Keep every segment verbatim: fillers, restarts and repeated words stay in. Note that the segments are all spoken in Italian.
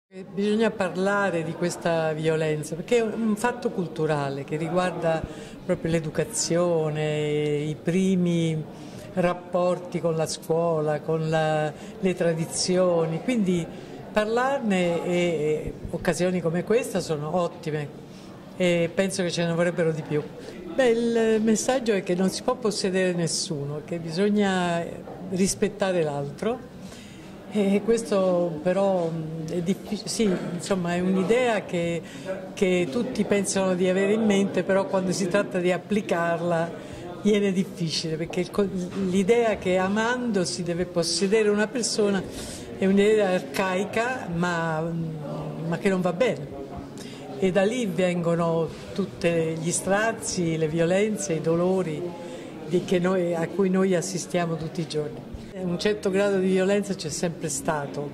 Bisogna parlare di questa violenza perché è un fatto culturale che riguarda proprio l'educazione, i primi rapporti con la scuola, con la, le tradizioni, quindi parlarne e, e occasioni come questa sono ottime e penso che ce ne vorrebbero di più. Beh, il messaggio è che non si può possedere nessuno, che bisogna rispettare l'altro. E questo però è difficile, sì, insomma è un'idea che, che tutti pensano di avere in mente, però quando si tratta di applicarla viene difficile, perché l'idea che amando si deve possedere una persona è un'idea arcaica ma, ma che non va bene. E da lì vengono tutti gli strazi, le violenze, i dolori di che noi, a cui noi assistiamo tutti i giorni. Un certo grado di violenza c'è sempre stato,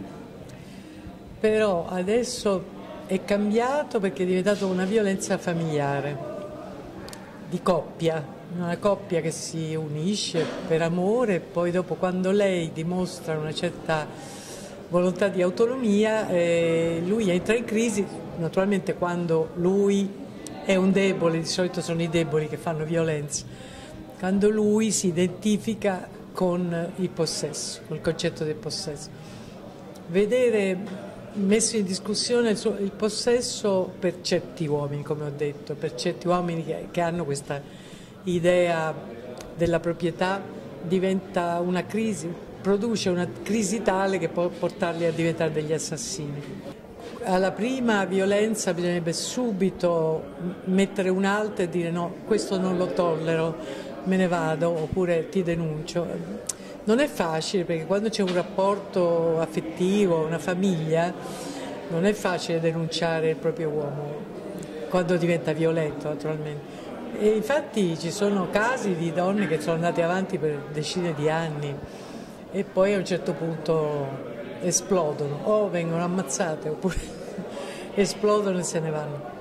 però adesso è cambiato perché è diventata una violenza familiare, di coppia, una coppia che si unisce per amore e poi dopo quando lei dimostra una certa volontà di autonomia eh, lui entra in crisi, naturalmente quando lui è un debole, di solito sono i deboli che fanno violenza, quando lui si identifica con il possesso, con il concetto del possesso. Vedere messo in discussione il, suo, il possesso per certi uomini, come ho detto, per certi uomini che, che hanno questa idea della proprietà, diventa una crisi, produce una crisi tale che può portarli a diventare degli assassini. Alla prima violenza bisognerebbe subito mettere un alto e dire no, questo non lo tollero, me ne vado oppure ti denuncio. Non è facile perché quando c'è un rapporto affettivo, una famiglia, non è facile denunciare il proprio uomo quando diventa violento naturalmente. E infatti ci sono casi di donne che sono andate avanti per decine di anni e poi a un certo punto esplodono o vengono ammazzate oppure esplodono e se ne vanno.